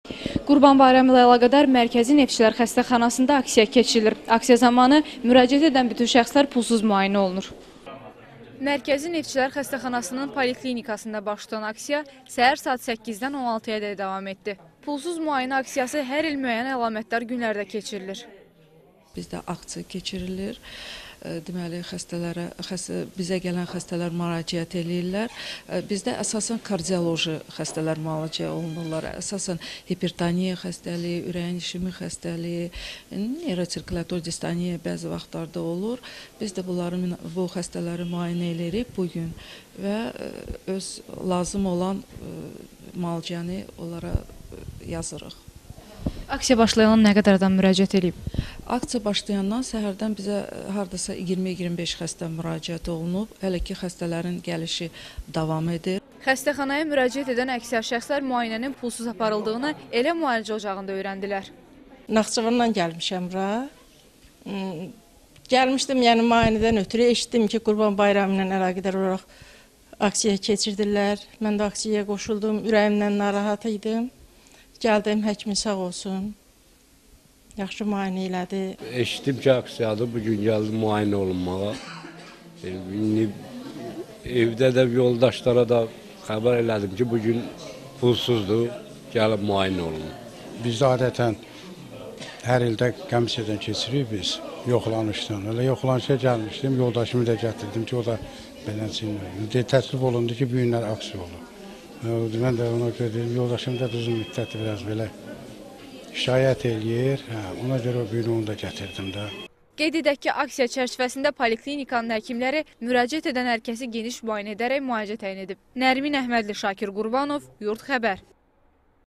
Qurban Bayramı ilə əlaqədar Mərkəzi Neftçilər Xəstəxanasında aksiya keçirilir. Aksiya zamanı müraciət edən bütün şəxslər pulsuz müayinə olunur. Mərkəzi Neftçilər Xəstəxanasının poliklinikasında başlayan aksiya səhər saat 8-dən 16-ya dək davam etdi. Pulsuz müayinə aksiyası hər il müəyyən əlamətdar günlərdə keçirilir. Bizdə aksiya keçirilir. Deməli, bizə gələn xəstələr müraciət edirlər. Bizdə əsasən kardioloji xəstələr müalicə olunurlar. Əsasən hipertoniya xəstəliyi, ürəyin işimi xəstəliyi, neyrosirkülator distoniya bəzi vaxtlarda olur. Biz də bu xəstələri müayinə edirik bugün və öz lazım olan müalicəni onlara yazırıq. Aksiya başlayandan nə qədər adam müraciət edib? Aksiya başlayandan səhərdən bizə hardasa 20-25 xəstə müraciət olunub. Hələ ki, xəstələrin gəlişi davam edir. Xəstəxanaya müraciət edən əksər şəxslər müayinənin pulsuz aparıldığını elə müalicə ocağında öyrəndilər. Naxçıvandan gəlmişəm bura. Gəlmişdim, yəni müayinədən ötürü eşitdim ki, Qurban Bayramı ilə əlaqədar olaraq aksiya keçirdirlər. Mən də aksiyaya qoşuldum, ürəyimdən narahat idim. Gəldim, həkimin sağ olsun. Yaxşı müayinə elədi. Eşitdim ki, aksiyadır. Bugün gəldim müayinə olunmağa. Evdə də yoldaşlara da xəbər elədim ki, bugün pulsuzdur, gəlib müayinə olun. Biz adətən hər ildə komissiyadan keçiririk biz, yoxlanışdan. Elə yoxlanışa gəlmişdim, yoldaşımı da gətirdim ki, o da beləsinə. Təklif olundu ki, bu günlər aksiya olur. Mən də ona görə deyim, yoldaşım da uzun müddətdir biraz belə şikayət eləyir, ona görə o günü onu da gətirdim də. Qeyd edək ki, aksiya çərçivəsində poliklinikanın həkimləri müraciət edən hər kəsi geniş müayinə edərək müalicə təyin edib. Nərmin Əhmədli, Şakir Qurbanov, Yurd Xəbər.